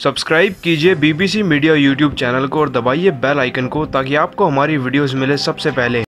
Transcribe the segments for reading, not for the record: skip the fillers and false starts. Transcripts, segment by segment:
Subscribe कीजिए BBC media YouTube channel को और दबाइए बेल आइकन को ताकि आपको हमारी वीडियोस मिले सबसे पहले।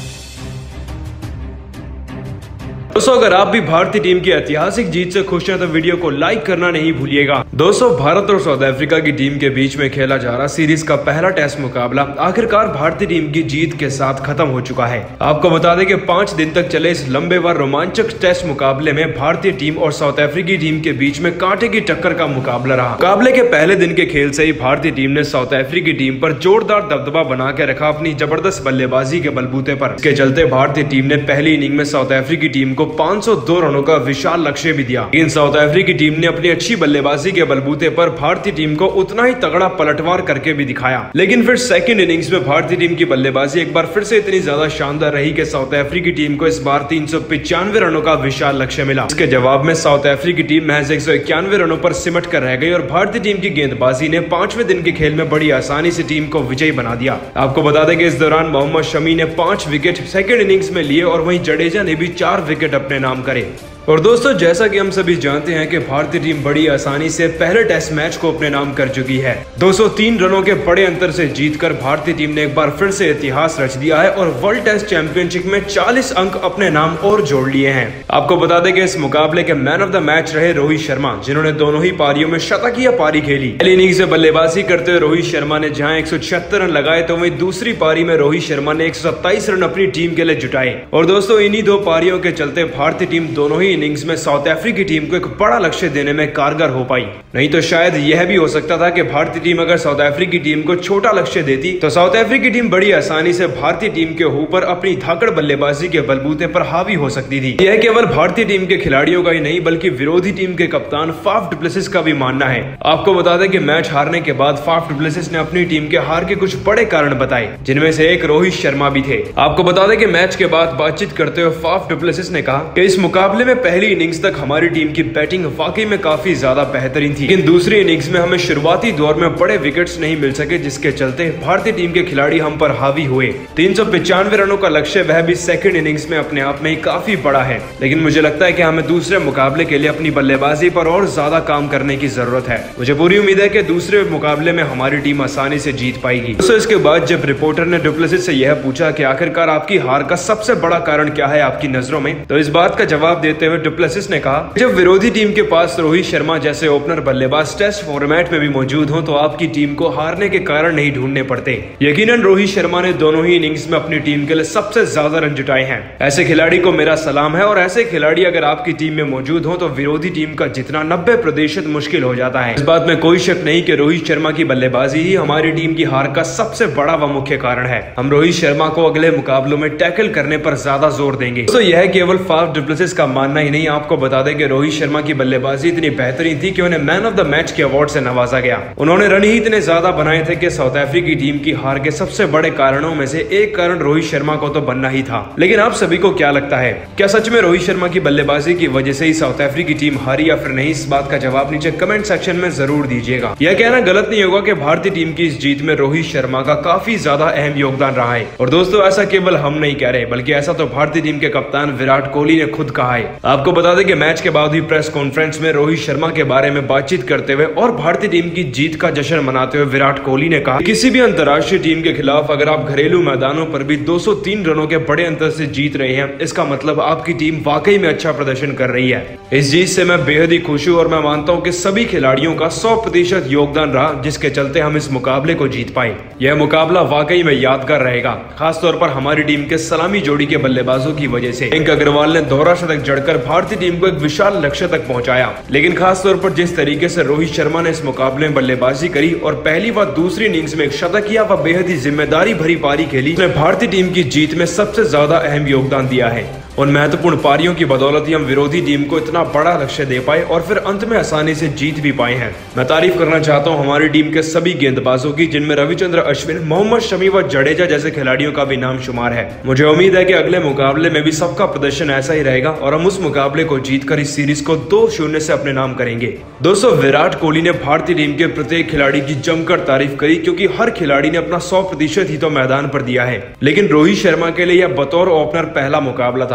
दोस्तों, अगर आप भी भारतीय टीम की ऐतिहासिक जीत से खुश हैं तो वीडियो को लाइक करना नहीं भूलिएगा। दोस्तों, भारत और साउथ अफ्रीका की टीम के बीच में खेला जा रहा सीरीज का पहला टेस्ट मुकाबला आखिरकार भारतीय टीम की जीत के साथ खत्म हो चुका है। आपको बता दें कि 5 दिन तक चले इस लंबे व रोमांचक टेस्ट मुकाबले में भारतीय टीम और साउथ अफ्रीकी टीम के बीच में कांटे की टक्कर का मुकाबला रहा। मुकाबले के पहले दिन के खेल से ही भारतीय टीम ने साउथ अफ्रीकी टीम पर जोरदार दबदबा बना के रखा अपनी जबरदस्त बल्लेबाजी के बलबूते पर। इसके चलते भारतीय टीम ने पहली इनिंग में साउथ अफ्रीकी टीम को 502 रनों का विशाल लक्ष्य भी दिया, लेकिन साउथ अफ्रीकी टीम ने अपनी अच्छी बल्लेबाजी के बलबूते पर भारतीय टीम को उतना ही तगड़ा पलटवार करके भी दिखाया। लेकिन फिर सेकंड इनिंग्स में भारतीय टीम की बल्लेबाजी एक बार फिर से इतनी ज्यादा शानदार रही कि साउथ अफ्रीकी टीम को इस बार 395 रनों का विशाल लक्ष्य मिला। इसके जवाब में साउथ अफ्रीकी टीम महज 191 रनों पर सिमट कर रह गई और भारतीय टीम की गेंदबाजी ने 5वें दिन के खेल में बड़ी आसानी से टीम को विजयी बना दिया। आपको बता दें कि इस दौरान मोहम्मद शमी ने 5 विकेट सेकंड इनिंग्स में लिए और वहीं जडेजा ने भी 4 विकेट अपने नाम करे। और दोस्तों, जैसा कि हम सभी जानते हैं कि भारतीय टीम बड़ी आसानी से पहले टेस्ट मैच को अपने नाम कर चुकी है। 203 रनों के बड़े अंतर से जीतकर भारतीय टीम ने एक बार फिर से इतिहास रच दिया है और वर्ल्ड टेस्ट चैंपियनशिप में 40 अंक अपने नाम और जोड़ लिए हैं। आपको बता दें कि इस मुकाबले के मैन ऑफ द मैच रहे रोहित शर्मा, जिन्होंने दोनों ही पारियों में शतकीय पारी खेली। पहली इनिंग्स से बल्लेबाजी करते हुए रोहित शर्मा ने जहां 176 रन लगाए तो वहीं दूसरी पारी में रोहित शर्मा ने 127 रन अपनी टीम के लिए जुटाए। और दोस्तों, इन्हीं 2 पारियों के चलते भारतीय टीम दोनों ही इनिंग्स में साउथ अफ्रीकी टीम को एक बड़ा लक्ष्य देने में कारगर हो पाई। नहीं तो शायद यह भी हो सकता था कि भारतीय टीम अगर साउथ अफ्रीकी टीम को छोटा लक्ष्य देती तो साउथ अफ्रीकी टीम बड़ी आसानी से भारतीय टीम के ऊपर अपनी धाकड़ बल्लेबाजी के बलबूते पर हावी हो सकती थी। यह केवल भारतीय टीम के खिलाड़ियों का ही नहीं बल्कि विरोधी टीम के कप्तान फाफ डु प्लेसिस का भी मानना है। आपको बता दें कि मैच हारने के बाद फाफ डु प्लेसिस ने अपनी टीम के हार के कुछ बड़े कारण बताए, जिनमें से एक रोहित शर्मा भी थे। आपको बता दें कि मैच के बाद बातचीत करते हुए फाफ डु प्लेसिस ने कहा कि इस मुकाबले में पहली इनिंग्स तक हमारी टीम की बैटिंग वाकई में काफी ज्यादा बेहतरीन थी, लेकिन दूसरी इनिंग्स में हमें शुरुआती दौर में बड़े विकेट्स नहीं मिल सके, जिसके चलते भारतीय टीम के खिलाड़ी हम पर हावी हुए। 395 रनों का लक्ष्य वह भी सेकंड इनिंग्स में अपने आप में ही काफी बड़ा है, लेकिन मुझे लगता है कि हमें दूसरे मुकाबले के लिए अपनी बल्लेबाजी पर और ज्यादा काम करने की जरूरत है। मुझे पूरी उम्मीद है कि दूसरे मुकाबले में हमारी टीम आसानी से जीत पाएगी। दोस्तों, इसके बाद जब रिपोर्टर ने डु प्लेसिस से यह पूछा कि आखिरकार आपकी हार का सबसे बड़ा कारण क्या है आपकी नजरों में, तो इस बात का जवाब देते हुए डु प्लेसिस ने कहा, जब विरोधी टीम के पास रोहित शर्मा जैसे ओपनर बल्लेबाज टेस्ट फॉर्मेट में भी मौजूद हो तो आपकी टीम को हारने के कारण नहीं ढूंढने पड़ते। यकीनन रोहित शर्मा ने दोनों ही इनिंग्स में अपनी टीम के लिए सबसे ज्यादा रन जुटाए हैं। ऐसे खिलाड़ी को मेरा सलाम है और ऐसे खिलाड़ी अगर आपकी टीम में मौजूद हो तो विरोधी टीम का जितना 90% मुश्किल हो जाता है। इस बात में कोई शक नहीं कि रोहित शर्मा की बल्लेबाजी ही हमारी टीम की हार का सबसे बड़ा व मुख्य कारण है। हम रोहित शर्मा को अगले मुकाबलों में टैकल करने पर ज्यादा जोर देंगे। तो यह केवल फाफ डु प्लेसिस का मानना ही नहीं, आपको बता दें कि रोहित शर्मा की बल्लेबाजी इतनी बेहतरीन थी कि उन्हें मैन ऑफ द मैच के अवार्ड से नवाजा गया। उन्होंने रन ही इतने ज्यादा बनाए थे कि साउथ अफ्रीकी टीम की हार के सबसे बड़े कारणों में से एक कारण रोहित शर्मा को तो बनना ही था। लेकिन आप सभी को क्या लगता है, क्या सच में रोहित शर्मा की बल्लेबाजी की वजह से ही साउथ अफ्रीकी टीम हारी या फिर नहीं? इस बात का जवाब नीचे कमेंट सेक्शन में जरूर दीजिएगा। यह कहना गलत नहीं होगा कि भारतीय टीम की इस जीत में रोहित शर्मा का काफी ज्यादा अहम योगदान रहा है। और दोस्तों, ऐसा केवल हम नहीं कह रहे बल्कि ऐसा तो भारतीय टीम के कप्तान विराट कोहली ने खुद कहा है। आपको बता दें कि मैच के बाद हुई प्रेस कॉन्फ्रेंस में रोहित शर्मा के बारे में बातचीत करते हुए और भारतीय टीम की जीत का जश्न मनाते हुए विराट कोहली ने कहा, किसी भी अंतर्राष्ट्रीय टीम के खिलाफ अगर आप घरेलू मैदानों पर भी 203 रनों के बड़े अंतर से जीत रहे हैं, इसका मतलब आपकी टीम वाकई में अच्छा प्रदर्शन कर रही है। इस जीत से मैं बेहद ही खुश हूँ और मैं मानता हूँ कि सभी खिलाड़ियों का 100% योगदान रहा, जिसके चलते हम इस मुकाबले को जीत पाए। यह मुकाबला वाकई में यादगार रहेगा, खासतौर पर हमारी टीम के सलामी जोड़ी के बल्लेबाजों की वजह से। मयंक अग्रवाल ने दोहरा शतक जड़कर भारतीय टीम को एक विशाल लक्ष्य तक पहुंचाया, लेकिन खासतौर पर जिस तरीके से रोहित शर्मा ने इस मुकाबले में बल्लेबाजी करी और पहली व दूसरी इनिंग्स में एक शतकीय व बेहद ही जिम्मेदारी भरी पारी खेली, उसने भारतीय टीम की जीत में सबसे ज्यादा अहम योगदान दिया है। उन महत्वपूर्ण पारियों की बदौलत ही हम विरोधी टीम को इतना बड़ा लक्ष्य दे पाए और फिर अंत में आसानी से जीत भी पाए हैं। मैं तारीफ करना चाहता हूं हमारी टीम के सभी गेंदबाजों की, जिनमें रविचंद्र अश्विन, मोहम्मद शमी व जडेजा जैसे खिलाड़ियों का भी नाम शुमार है। मुझे उम्मीद है कि अगले मुकाबले में भी सबका प्रदर्शन ऐसा ही रहेगा और हम उस मुकाबले को जीतकर इस सीरीज को 2-0 से अपने नाम करेंगे। दोस्तों, विराट कोहली ने भारतीय टीम के प्रत्येक खिलाड़ी की जमकर तारीफ करी, क्योंकि हर खिलाड़ी ने अपना 100% ही तो मैदान पर दिया है। लेकिन रोहित शर्मा के लिए यह बतौर ओपनर पहला मुकाबला था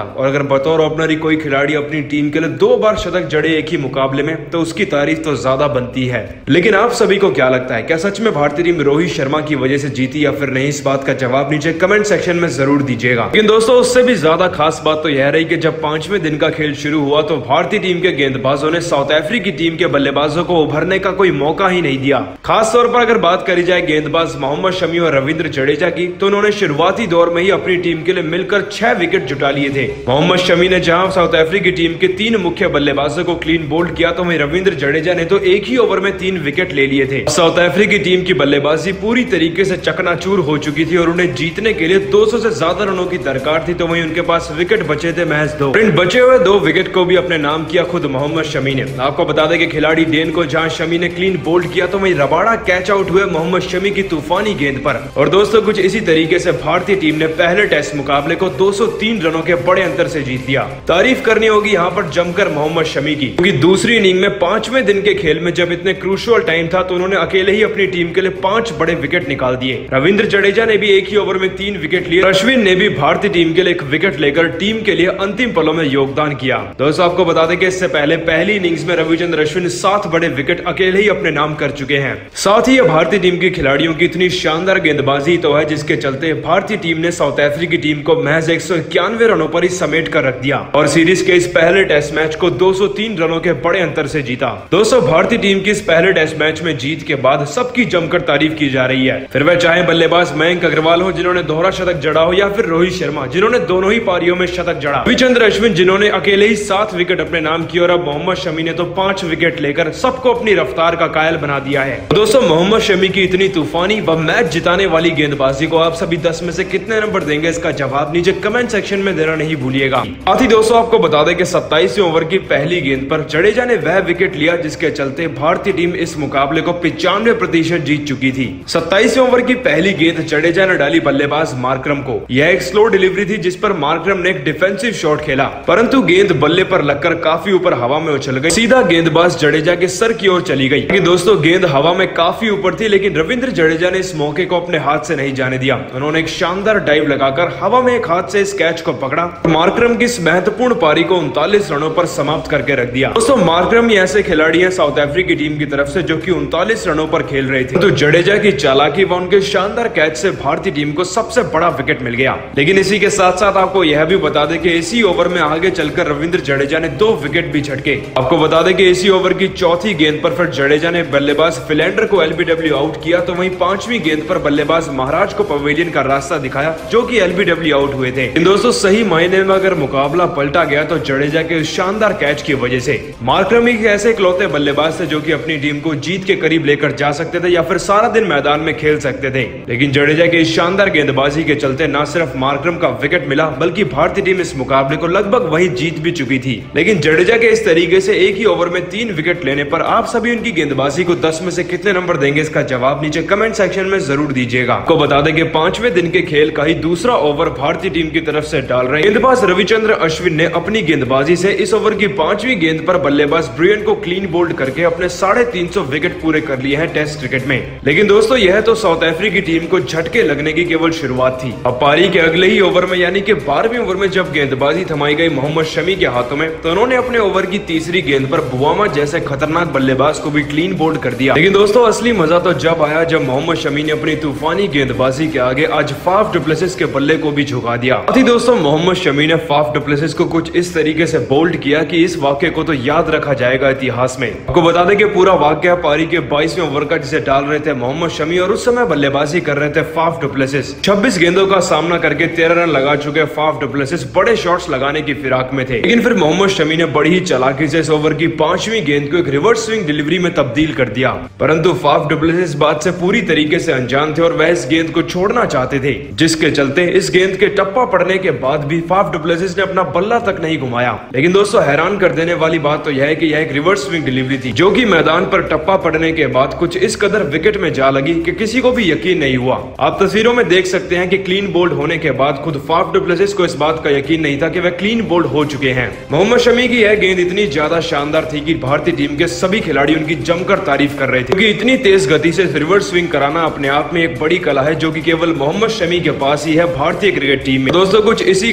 और अगर बतौर ओपनर ही कोई खिलाड़ी अपनी टीम के लिए 2 बार शतक जड़े एक ही मुकाबले में, तो उसकी तारीफ तो ज्यादा बनती है। लेकिन आप सभी को क्या लगता है, क्या सच में भारतीय टीम रोहित शर्मा की वजह से जीती या फिर नहीं? इस बात का जवाब नीचे कमेंट सेक्शन में जरूर दीजिएगा। लेकिन दोस्तों, उससे भी ज्यादा खास बात तो यह रही कि जब 5वें दिन का खेल शुरू हुआ तो भारतीय टीम के गेंदबाजों ने साउथ अफ्रीकी टीम के बल्लेबाजों को उभरने का कोई मौका ही नहीं दिया। खास तौर पर अगर बात करी जाए गेंदबाज मोहम्मद शमी और रविंद्र जडेजा की, तो उन्होंने शुरुआती दौर में ही अपनी टीम के लिए मिलकर 6 विकेट जुटा लिए थे। मोहम्मद शमी ने जहां साउथ अफ्रीकी टीम के 3 मुख्य बल्लेबाजों को क्लीन बोल्ड किया, तो वहीं रविंद्र जडेजा ने तो एक ही ओवर में 3 विकेट ले लिए थे। साउथ अफ्रीकी टीम की बल्लेबाजी पूरी तरीके से चकनाचूर हो चुकी थी और उन्हें जीतने के लिए 200 से ज्यादा रनों की दरकार थी, तो वहीं उनके पास विकेट बचे थे महज 2। इन बचे हुए 2 विकेट को भी अपने नाम किया खुद मोहम्मद शमी ने। आपको बता दें कि खिलाड़ी डेन को जहां शमी ने क्लीन बोल्ड किया, तो वहीं रबाड़ा कैच आउट हुए मोहम्मद शमी की तूफानी गेंद पर। और दोस्तों, कुछ इसी तरीके से भारतीय टीम ने पहले टेस्ट मुकाबले को 203 रनों के बड़े अंतर से जीत लिया। तारीफ करनी होगी यहाँ पर जमकर मोहम्मद शमी की, क्योंकि दूसरी इनिंग में 5वें दिन के खेल में जब इतने क्रूशियल टाइम था, तो उन्होंने अकेले ही अपनी टीम के लिए 5 बड़े विकेट निकाल दिए। रविंद्र जडेजा ने भी एक ही ओवर में 3 विकेट लिए। अश्विन ने भी भारतीय टीम के लिए 1 विकेट लेकर टीम के लिए अंतिम पलों में योगदान किया। दोस्तों, आपको बता दें कि इससे पहले पहली इनिंग्स में रविचंद्रन अश्विन 7 बड़े विकेट अकेले ही अपने नाम कर चुके हैं। साथ ही भारतीय टीम के खिलाड़ियों की इतनी शानदार गेंदबाजी तो है, जिसके चलते भारतीय टीम ने साउथ अफ्रीकी टीम को महज 191 रनों पर ही समेट कर रख दिया और सीरीज के इस पहले टेस्ट मैच को 203 रनों के बड़े अंतर से जीता। दोस्तों, भारतीय टीम की इस पहले टेस्ट मैच में जीत के बाद सबकी जमकर तारीफ की जा रही है, फिर वह चाहे बल्लेबाज मयंक अग्रवाल हो जिन्होंने दोहरा शतक जड़ा हो, या फिर रोहित शर्मा जिन्होंने दोनों ही पारियों में शतक जड़ा, रविचंद्रन अश्विन जिन्होंने अकेले ही 7 विकेट अपने नाम किए, और अब मोहम्मद शमी ने तो 5 विकेट लेकर सबको अपनी रफ्तार का कायल बना दिया है। दोस्तों, मोहम्मद शमी की इतनी तूफानी व मैच जिताने वाली गेंदबाजी को आप सभी 10 में से कितने नंबर देंगे? इसका जवाब नीचे कमेंट सेक्शन में देना नहीं भूलिएगा। साथ ही दोस्तों, आपको बता दें कि 27वें ओवर की पहली गेंद पर जडेजा ने वह विकेट लिया जिसके चलते भारतीय टीम इस मुकाबले को 95% जीत चुकी थी। 27वें ओवर की पहली गेंद जडेजा ने डाली बल्लेबाज मार्करम को। यह एक स्लो डिलीवरी थी जिस पर मार्करम ने एक डिफेंसिव शॉट खेला, परंतु गेंद बल्ले पर लगकर काफी ऊपर हवा में उछल गई, सीधा गेंदबाज जडेजा के सर की ओर चली गई। दोस्तों, गेंद हवा में काफी ऊपर थी, लेकिन रविंद्र जडेजा ने इस मौके को अपने हाथ से नहीं जाने दिया। उन्होंने एक शानदार डाइव लगाकर हवा में एक हाथ से इस कैच को पकड़ा, मार्करम की इस महत्वपूर्ण पारी को 39 रनों पर समाप्त करके रख दिया। दोस्तों, मार्करम ही ऐसे खिलाड़ी हैं साउथ अफ्रीकी टीम की तरफ से जो कि 39 रनों पर खेल रहे थे, तो जडेजा की चालाकी व उनके शानदार कैच से भारतीय टीम को सबसे बड़ा विकेट मिल गया। लेकिन इसी के साथ साथ आपको यह भी बता दें कि इसी ओवर में आगे चलकर रविंद्र जडेजा ने 2 विकेट भी झटके। आपको बता दें कि इसी ओवर की चौथी गेंद पर फिर जडेजा ने बल्लेबाज फिलेंडर को एलबीडब्ल्यू आउट किया, तो वहीं 5वीं गेंद पर बल्लेबाज महाराज को पवेलियन का रास्ता दिखाया, जो कि एलबीडब्ल्यू आउट हुए थे। इन दोस्तों, सही मायने में अगर मुकाबला पलटा गया तो जडेजा के शानदार कैच की वजह से। मार्करम एक ऐसे इकलौते बल्लेबाज थे जो कि अपनी टीम को जीत के करीब लेकर जा सकते थे या फिर सारा दिन मैदान में खेल सकते थे, लेकिन जडेजा के इस शानदार गेंदबाजी के चलते न सिर्फ मार्करम का विकेट मिला, बल्कि भारतीय टीम इस मुकाबले को लगभग वही जीत भी चुकी थी। लेकिन जडेजा के इस तरीके से एक ही ओवर में 3 विकेट लेने पर आप सभी उनकी गेंदबाजी को 10 में से कितने नंबर देंगे? इसका जवाब नीचे कमेंट सेक्शन में जरूर दीजिएगा। आपको बता दें कि 5वें दिन के खेल का ही दूसरा ओवर भारतीय टीम की तरफ से डाल रहे गेंदबाज रविचंद्रन अश्विन ने अपनी गेंदबाजी से इस ओवर की 5वीं गेंद पर बल्लेबाज ब्रियन को क्लीन बोल्ड करके अपने 350 विकेट पूरे कर लिए हैं टेस्ट क्रिकेट में। लेकिन दोस्तों, यह तो साउथ अफ्रीकी टीम को झटके लगने की केवल शुरुआत थी। अब पारी के अगले ही ओवर में यानी कि 12वें ओवर में जब गेंदबाजी थमाई गई मोहम्मद शमी के हाथों में, तो उन्होंने अपने ओवर की तीसरी गेंद पर बुआमा जैसे खतरनाक बल्लेबाज को भी क्लीन बोल्ड कर दिया। लेकिन दोस्तों, असली मजा तो जब आया जब मोहम्मद शमी ने अपनी तूफानी गेंदबाजी के आगे आज फाफ डु प्लेसिस के बल्ले को भी झुका दिया। दोस्तों, मोहम्मद शमी ने फाफ डु प्लेसिस को कुछ इस तरीके से बोल्ड किया कि इस वाक्य को तो याद रखा जाएगा इतिहास में। आपको बता दें कि पूरा वाक्य पारी के 22वें ओवर का, जिसे डाल रहे थे मोहम्मद शमी और उस समय बल्लेबाजी कर रहे थे फाफ डु प्लेसिस। 26 गेंदों का सामना करके 13 रन लगा चुके फाफ डु प्लेसिस बड़े शॉट्स लगाने की फिराक में थे, लेकिन फिर मोहम्मद शमी ने बड़ी ही चालाकी से इस ओवर की 5वीं गेंद को एक रिवर्स स्विंग डिलीवरी में तब्दील कर दिया। परंतु फाफ डु प्लेसिस बात से पूरी तरीके से अनजान थे और वह इस गेंद को छोड़ना चाहते थे, जिसके चलते इस गेंद के टप्पा पड़ने के बाद भी फाफ डु प्लेसिस ने अपना बल्ला तक नहीं घुमाया। लेकिन दोस्तों, हैरान कर देने वाली बात तो यह है कि यह एक रिवर्स स्विंग डिलीवरी थी, जो कि मैदान पर टप्पा पड़ने के बाद कुछ इस कदर विकेट में जा लगी कि किसी को भी यकीन नहीं हुआ। आप तस्वीरों में देख सकते हैं कि क्लीन बोल्ड होने के बाद खुद फाफ डु प्लेसिस को इस बात का यकीन नहीं था कि वह क्लीन बोल्ड हो चुके हैं। मोहम्मद शमी की यह गेंद इतनी ज्यादा शानदार थी कि भारतीय टीम के सभी खिलाड़ी उनकी जमकर तारीफ कर रहे थे, क्योंकि इतनी तेज गति से रिवर्स स्विंग कराना अपने आप में एक बड़ी कला है, जो कि केवल मोहम्मद शमी के पास ही है भारतीय क्रिकेट टीम में। दोस्तों, कुछ इसी कदर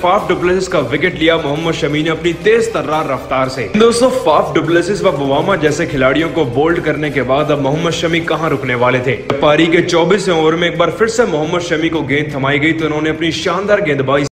फाफ डुप्लेसिस का विकेट लिया मोहम्मद शमी ने अपनी तेज तर्रार रफ्तार से। दोस्तों फाफ डुप्लेसिस व बुवामा जैसे खिलाड़ियों को बोल्ड करने के बाद अब मोहम्मद शमी कहां रुकने वाले थे। पारी के 24वें ओवर में एक बार फिर से मोहम्मद शमी को गेंद थमाई गई तो उन्होंने अपनी शानदार गेंदबाजी